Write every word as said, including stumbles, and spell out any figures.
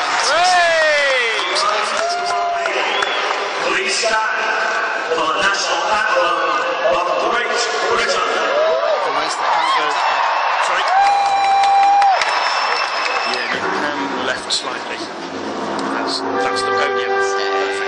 Please stand for the national anthem of Great Britain. Sorry. Yeah, no, um, left slightly. That's, that's the podium.